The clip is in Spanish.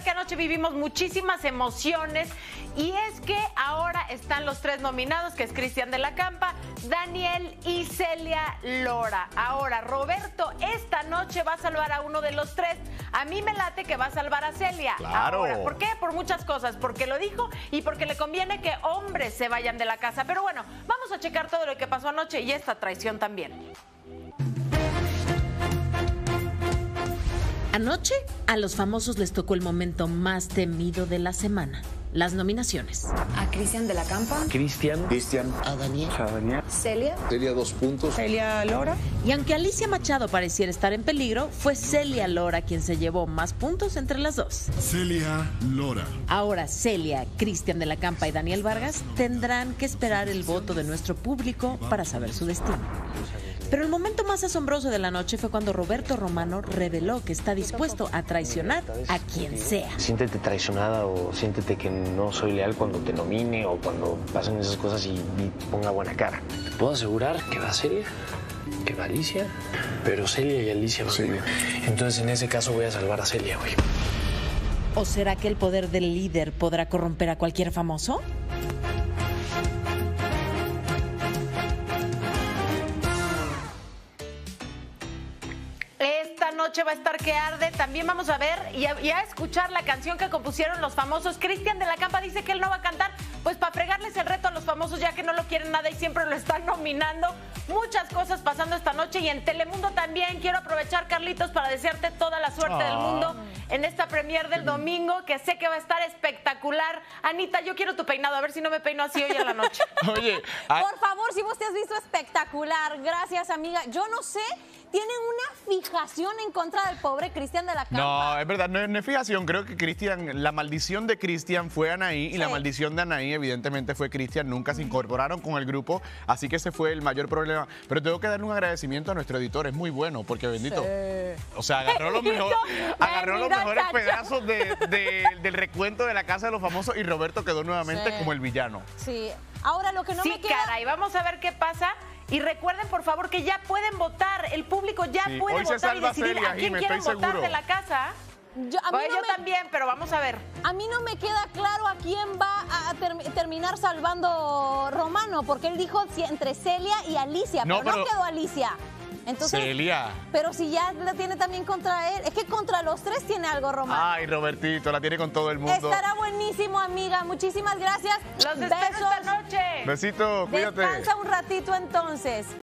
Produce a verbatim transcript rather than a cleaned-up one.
que anoche vivimos muchísimas emociones y es que ahora están los tres nominados, que es Cristian de la Campa, Daniel y Celia Lora. Ahora, Roberto esta noche va a salvar a uno de los tres. A mí me late que va a salvar a Celia. Claro. Ahora, ¿por qué? Por muchas cosas. Porque lo dijo y porque le conviene que hombres se vayan de la casa. Pero bueno, vamos a checar todo lo que pasó anoche y esta traición también. Anoche, a los famosos les tocó el momento más temido de la semana, las nominaciones. A Cristian de la Campa. Cristian. Cristian. A Daniel. A Daniel. Celia. Celia, dos puntos. Celia Lora. Y aunque Alicia Machado pareciera estar en peligro, fue Celia Lora quien se llevó más puntos entre las dos. Celia Lora. Ahora Celia, Cristian de la Campa y Daniel Vargas tendrán que esperar el voto de nuestro público para saber su destino. Pero el momento más asombroso de la noche fue cuando Roberto Romano reveló que está dispuesto a traicionar a quien sea. Siéntete traicionada o siéntete que no soy leal cuando te nomine o cuando pasen esas cosas y, y ponga buena cara. Te puedo asegurar que va Celia, que va Alicia, pero Celia y Alicia van. Sí. Entonces en ese caso voy a salvar a Celia, güey. ¿O será que el poder del líder podrá corromper a cualquier famoso? Esta noche va a estar que arde. También vamos a ver y a, y a escuchar la canción que compusieron los famosos. Cristian de la Campa dice que él no va a cantar, pues para fregarles el reto a los famosos, ya que no lo quieren nada y siempre lo están nominando. Muchas cosas pasando esta noche y en Telemundo también. Quiero aprovechar, Carlitos, para desearte toda la suerte oh. del mundo en esta premier del domingo, que sé que va a estar espectacular. Anita, yo quiero tu peinado, a ver si no me peino así hoy en la noche. Oye, por favor, si vos te has visto espectacular, gracias, amiga. Yo no sé, tienen una fijación en contra del pobre Cristian de la Campa. No, es verdad, no, no es fijación. Creo que Cristian, la maldición de Cristian fue Anaí y sí. la maldición de Anaí evidentemente fue Cristian. Nunca se incorporaron con el grupo, así que ese fue el mayor problema. Pero tengo que darle un agradecimiento a nuestro editor, es muy bueno, porque bendito. Sí. O sea, agarró los, mejor, agarró los mejores pedazos de, de, del recuento de la Casa de los Famosos y Roberto quedó nuevamente sí. como el villano. Sí, ahora lo que no sí, me queda... caray, vamos a ver qué pasa. Y recuerden, por favor, que ya pueden votar. El público ya sí, puede votar y decidir Celia, a quién Jime, quieren votar seguro. de la casa. Yo, a mí pues no yo me, también, pero vamos a ver. A mí no me queda claro a quién va a ter, terminar salvando Romano, porque él dijo si, entre Celia y Alicia, no, pero, pero no quedó Alicia. Entonces, Celia. Pero si ya la tiene también contra él, es que contra los tres tiene algo, Romano. Ay, Robertito, la tiene con todo el mundo. Estará buenísimo, amiga. Muchísimas gracias. Los espero esta noche. Besito, cuídate. Descansa un ratito entonces.